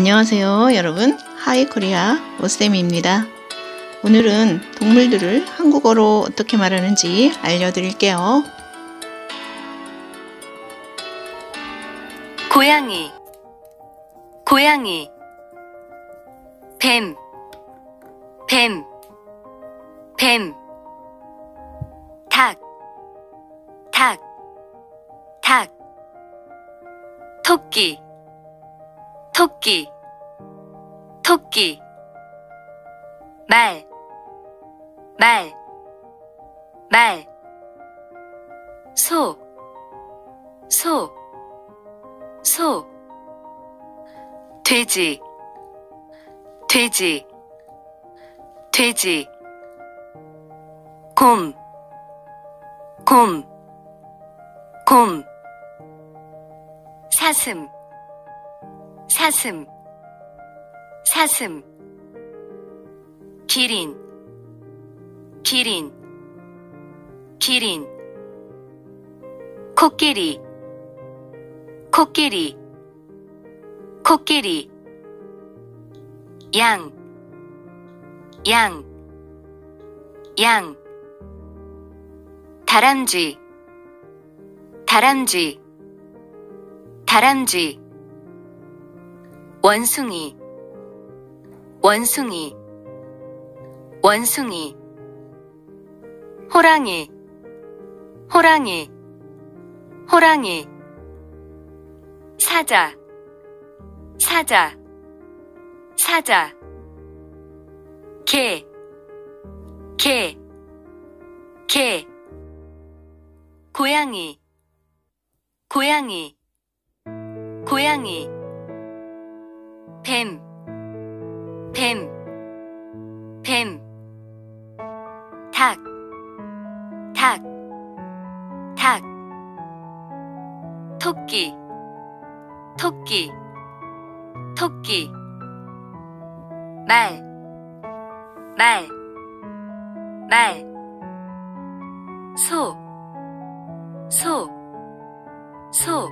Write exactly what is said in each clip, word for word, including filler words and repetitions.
안녕하세요 여러분, 하이 코리아 오쌤입니다. 오늘은 동물들을 한국어로 어떻게 말하는지 알려드릴게요. 고양이, 고양이. 뱀, 뱀, 뱀. 닭, 닭, 닭. 토끼, 토끼, 토끼. 말, 말, 말. 소, 소, 소. 돼지, 돼지, 돼지. 곰, 곰, 곰. 사슴, 사슴, 사슴. 기린, 기린, 기린. 코끼리, 코끼리, 코끼리. 양, 양, 양. 다람쥐, 다람쥐, 다람쥐. 원숭이, 원숭이, 원숭이. 호랑이, 호랑이, 호랑이. 사자, 사자, 사자. 개, 개, 개. 고양이, 고양이, 고양이. 뱀, 뱀, 뱀. 닭, 닭, 닭. 토끼, 토끼, 토끼. 말, 말, 말. 소, 소, 소.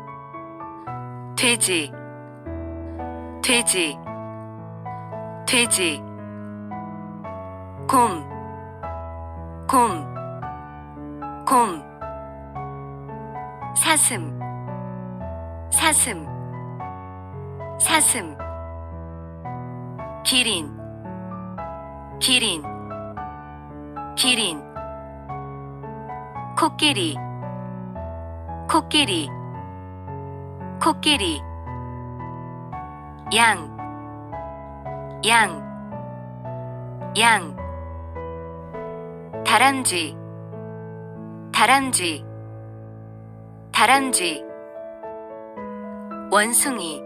돼지, 돼지, 돼지. 곰, 곰, 곰. 사슴, 사슴, 사슴. 기린, 기린, 기린. 코끼리, 코끼리, 코끼리. 양, 양, 양. 다람쥐, 다람쥐, 다람쥐. 원숭이,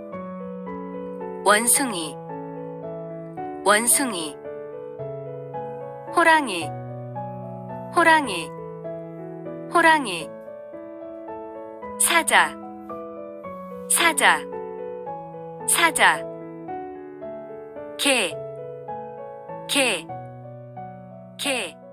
원숭이, 원숭이. 호랑이, 호랑이, 호랑이. 사자, 사자, 사자. 개, 개, 개.